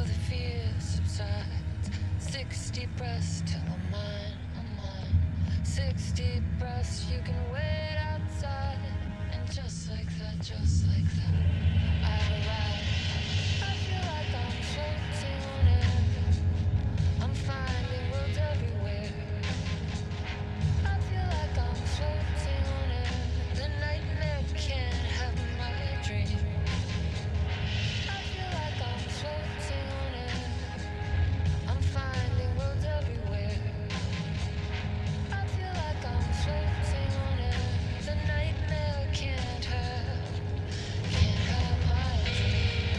the fear subsides. 6 deep breaths till I'm mine, I'm mine. 6 deep breaths, you can wait outside. And just like that, I've arrived. I feel like I'm floating on air. I'm finding worlds everywhere. I feel like I'm floating on air. The nightmare can't have my dream. I feel like I'm floating on air. I'm finding worlds everywhere. I feel like I'm floating on air. The nightmare can't have my dream.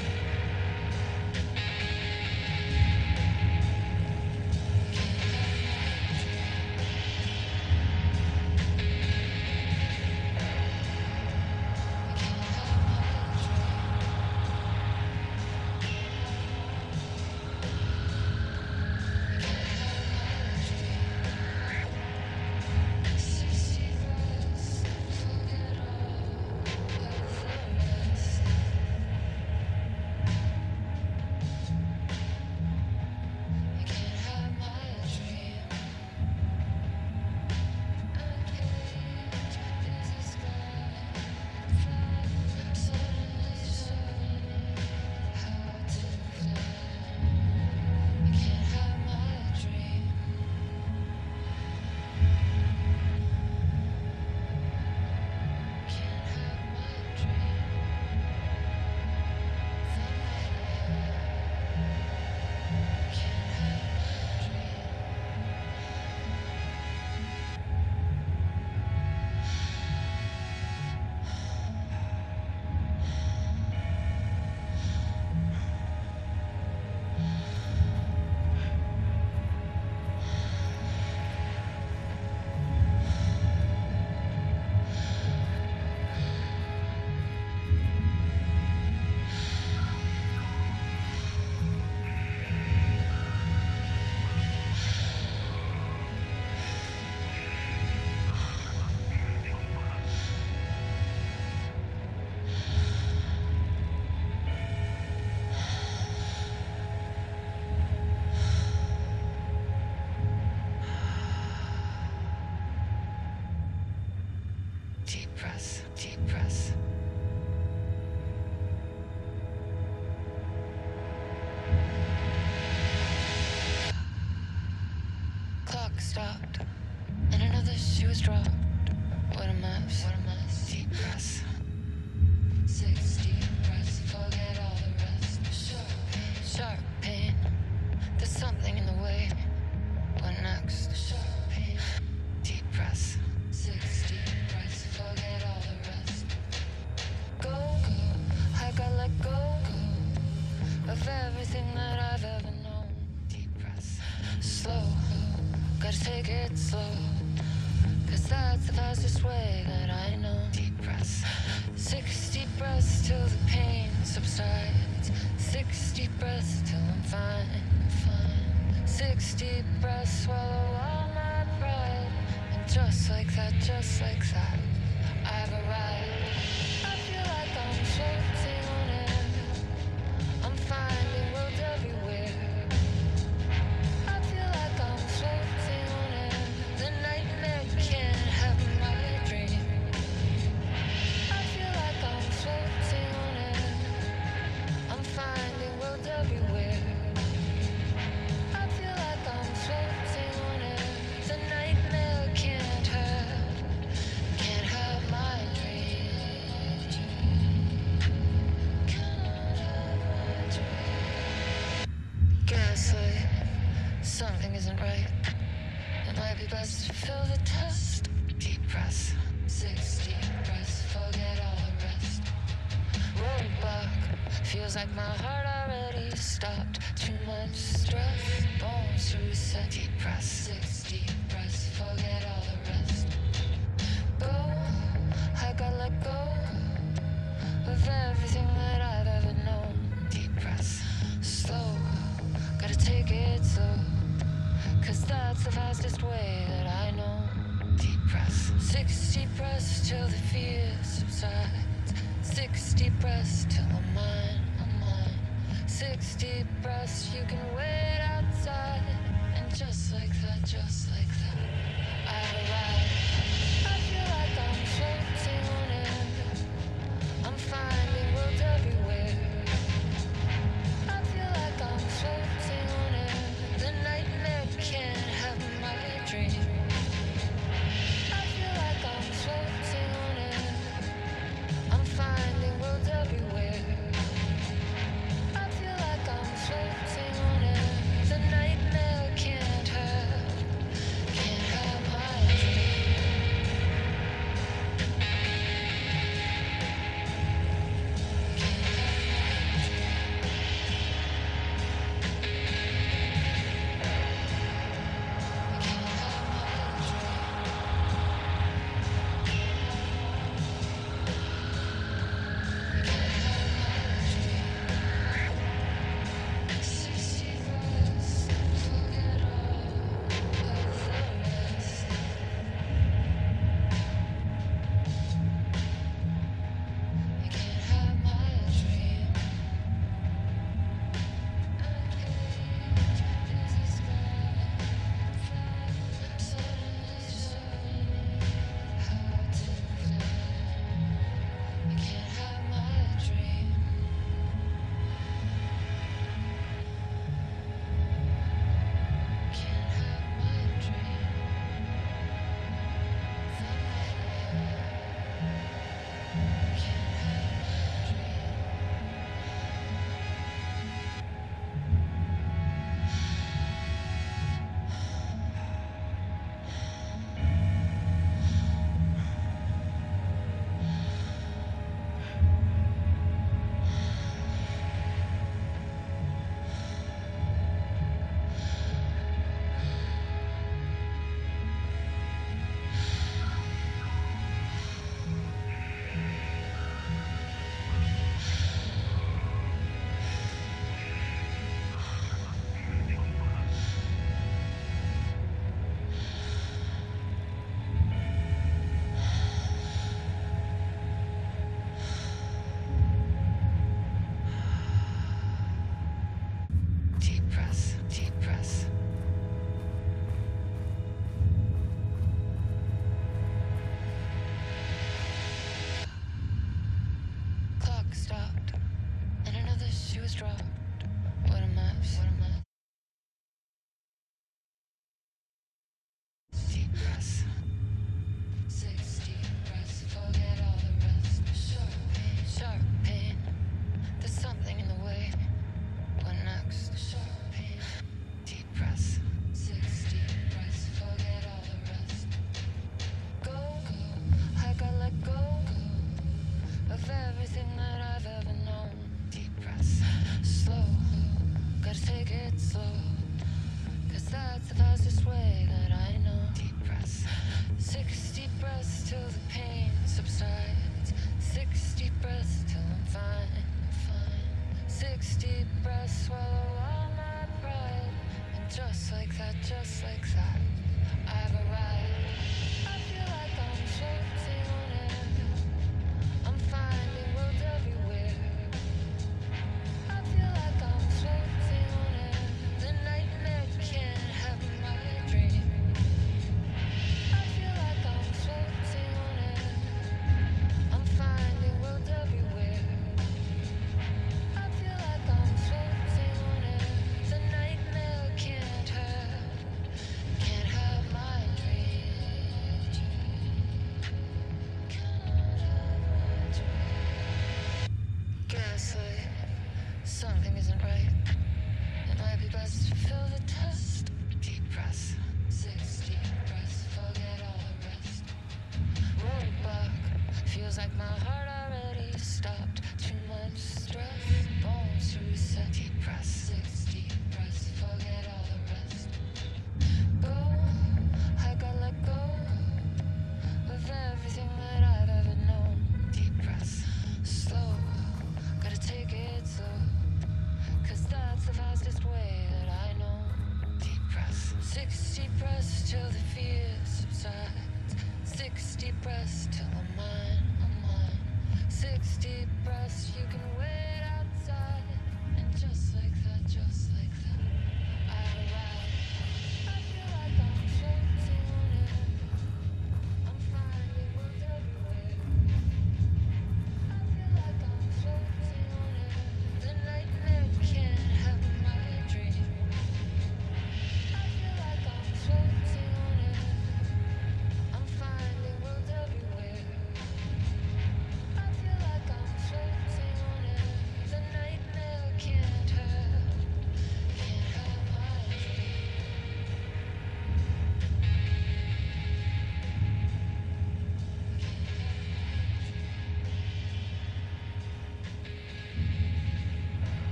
Deep breaths, deep breaths. Clock stopped, and another shoe was dropped. What a mess, what a mess. Deep breaths. 6 deep breaths, forget all the rest. Sharp pain, there's something in the way. What next? Sharp pain. Deep breaths. 6 deep breaths, forget all the rest. Go, I gotta let go of everything that I've ever known. Deep breaths. Slow, gotta take it slow, 'cause that's the fastest way that I know. Deep breaths. 6 deep breaths till the pain subsides. 6 deep breaths till I'm fine, fine. 6 deep breaths, swallow all my pride. And just like that, I've arrived. I feel like I'm floating on air. I'm finding worlds everywhere. I feel like I'm floating on air. The nightmare can't have my dream. I feel like I'm floating on air. I'm finding worlds everywhere. I feel like I'm floating on air. The nightmare can't have my dream. Cannot have my dream. Gaslight, something isn't right. It might be best to fill the test. Deep breaths. 6 deep breaths, forget all the rest. Roadblock, feels like my heart already stopped. Too much stress, bones to reset. Deep breaths. 6 deep breaths, forget all the rest. Go, I gotta let go of everything that I've ever known. Deep breaths. Slow, gotta take it slow, 'cause that's the fastest way that I know. Deep breaths. 6 deep breaths till the fear subsides. 6 deep breaths till I'm mine, I'm mine. 60 breaths, you can wait outside. And just like that, I've arrived. I feel like I'm floating on air. I'm finding worlds everywhere. I feel like I'm floating on air. The nightmare can't have my dream. I feel like I'm floating on air. I'm finding worlds everywhere. I feel like I'm floating on air. The nightmare can't have my dream. Deep breaths. Clock stopped, and another shoe was dropped. What a mess. Deep breaths. 60 breaths, forget all the rest. Sharp pain. There's something in the way. What next? Sharp pain. Deep breaths. 60 breaths, forget all the rest. Go. I gotta let go of everything that I've ever known. Deep breaths. Slow. Gotta take it slow. 'Cause that's the fastest way that I know. Deep breaths. 60 breaths till the pain subsides. 60 breaths till I'm fine. 60 breaths, swallow all my pride. And just like that, I've arrived. I feel like I'm floating on air. I'm finding worlds everywhere. I feel like I'm floating on air. The nightmare can't have my dream. I feel like I'm floating on air. I'm finding worlds everywhere. I feel like I'm floating on air. The nightmare can't have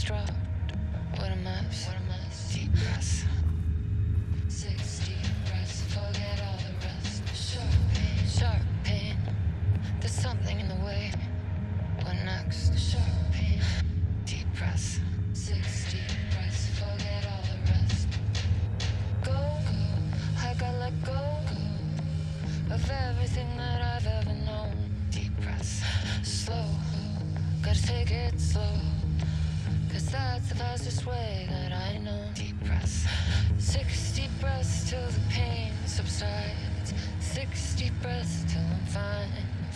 was dropped. What a mess. What a mess. Deep breaths. 6 deep breaths. Forget all the rest. Sharp pain. Sharp pain. There's something in the way. What next? Sharp pain. Deep breaths. 6 deep breaths. Forget all the rest. Go. I gotta let go of everything that I've ever known. Deep breaths. Slow. Gotta take it slow. Cause that's the fastest way that I know. Deep breaths. 6 deep breaths till the pain subsides. 6 deep breaths till I'm fine.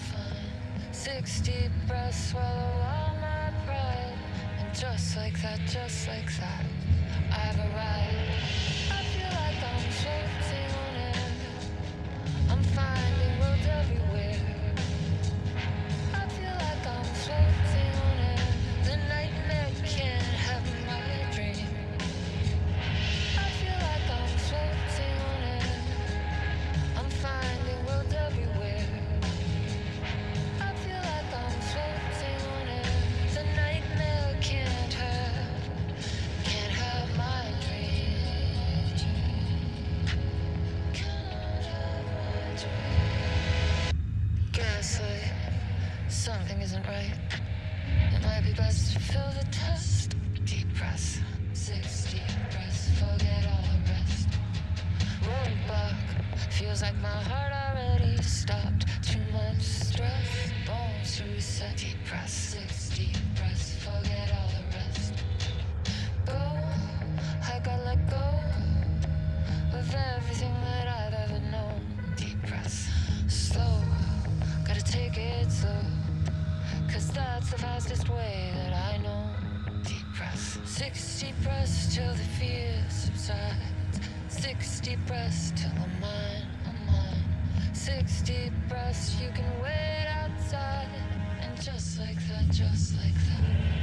6 deep breaths, swallow all my pride. And just like that, I've arrived. I feel like I'm floating on air. I'm finding roads everywhere. I feel like I'm floating on air. The nightmare can't have my dream. I feel like I'm floating on air. I'm finding roads everywhere. I feel like I'm floating on air. The nightmare can't have my dream. Cannot have my dream. Gaslight, something isn't right. It might be best to fill the test. Deep breaths, 6 deep breaths, forget all the rest. Roadblock, feels like my heart already stopped. Too much stress, bones to reset. Deep breaths, 6 deep breaths, forget all the rest. Go, I gotta let go of everything that I've ever known. Deep breaths, slow, gotta take it slow. Cause that's the fastest way that I know. Deep breaths. 6 deep breaths till the fear subsides. 6 deep breaths till I'm mine. 6 deep breaths, you can wait outside. And just like that,